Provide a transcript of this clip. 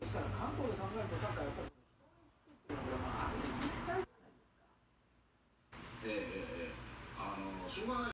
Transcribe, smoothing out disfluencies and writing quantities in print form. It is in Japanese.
ですから関東で考えるとなんかやっぱり人の人っていうのはある意味小さいじゃないですか。 しょうがない。